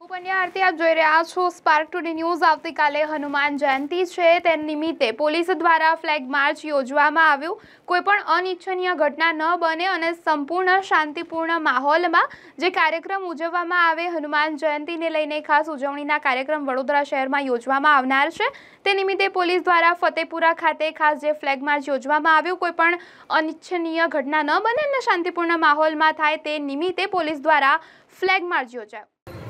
ઉપન્યા આરતી આપ જોઈ રહ્યા છો સ્પાર્ક ટુડે ન્યૂઝ। આવતીકાલે હનુમાન જયંતિ છે, તે નિમિત્તે પોલીસ દ્વારા ફ્લેગ માર્ચ યોજવામાં આવ્યું। કોઈપણ અનિચ્છનીય ઘટના ન બને અને સંપૂર્ણ શાંતિપૂર્ણ માહોલમાં જે કાર્યક્રમ ઉજવવામાં આવે। હનુમાન જયંતિને લઈને ખાસ ઉજવણીના કાર્યક્રમ વડોદરા શહેરમાં યોજવામાં આવનાર છે, તે નિમિત્તે પોલીસ દ્વારા ફતેપુરા ખાતે ખાસ જે ફ્લેગ માર્ચ યોજવામાં આવ્યું। કોઈપણ અનિચ્છનીય ઘટના ન બને અને શાંતિપૂર્ણ માહોલમાં થાય તે નિમિત્તે પોલીસ દ્વારા ફ્લેગ માર્ચ યોજાયો।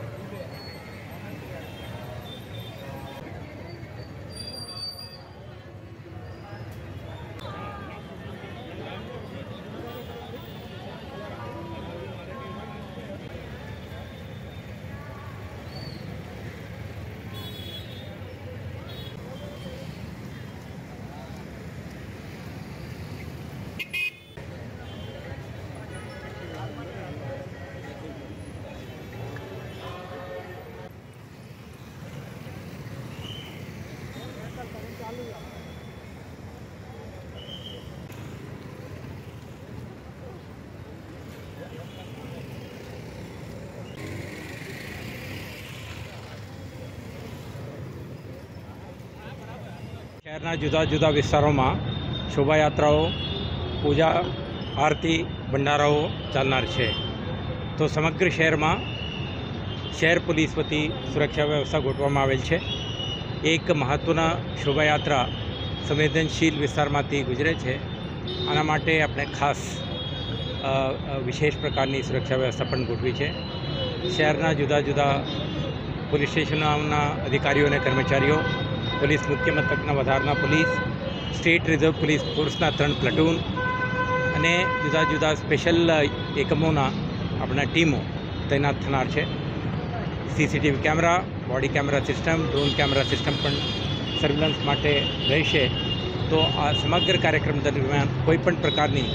શહેરના જુદા જુદા વિસ્તારોમાં શોભાયાત્રાઓ, પૂજા, આરતી, ભંડારાઓ ચાલનાર છે। તો સમગ્ર શહેરમાં શહેર પોલીસ વતી સુરક્ષા વ્યવસ્થા ગોઠવવામાં આવેલ છે। એક મહત્ત્વના શોભાયાત્રા સંવેદનશીલ વિસ્તારમાંથી ગુજરે છે। આના માટે આપણે ખાસ વિશેષ પ્રકારની સુરક્ષા વ્યવસ્થા પણ ગોઠવી છે। શહેરના જુદા જુદા પોલીસ સ્ટેશનોના અધિકારીઓ અને કર્મચારીઓ, પોલીસ મુખ્ય મથકના વધારાના પોલીસ, સ્ટેટ રિઝર્વ પોલીસ ફોર્સના 3 પ્લાટૂન અને જુદા જુદા સ્પેશિયલ એકમોના આપણા ટીમો તૈનાત થનાર છે। CCTV camera, body camera system, drone camera system પણ સર્વેલન્સ માટે રહેશે। તો આ સમગ્ર કાર્યક્રમ દરમિયાન કોઈપણ પ્રકારની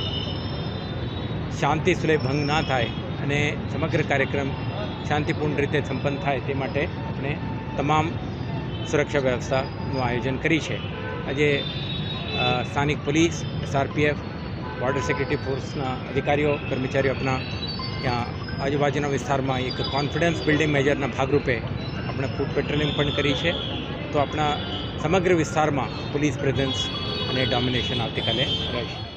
શાંતિ સુલેહ ભંગ ના થાય અને સમગ્ર કાર્યક્રમ શાંતિપૂર્ણ રીતે સંપન્ન થાય તે માટે આપણે તમામ સુરક્ષા વ્યવસ્થાનું આયોજન કરી છે। આજે સ્થાનિક પોલીસ, SRPF, બોર્ડર સિક્યુરિટી ફોર્સના અધિકારીઓ, કર્મચારીઓ આપણા ત્યાં આજુબાજુના વિસ્તારમાં એક કોન્ફિડન્સ બિલ્ડિંગ મેજરના ભાગરૂપે આપણે ફૂટ પેટ્રોલિંગ પણ કરી છે। તો આપણા સમગ્ર વિસ્તારમાં પોલીસ પ્રેઝન્સ અને ડોમિનેશન આવતીકાલે રહેશે।